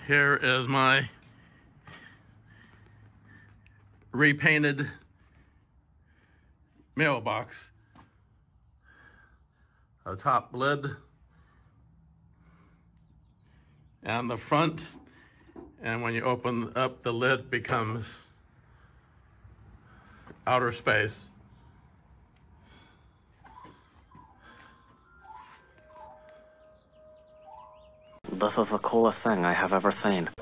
Here is my repainted mailbox. A top lid and the front, and when you open up the lid becomes outer space. This is the coolest thing I have ever seen.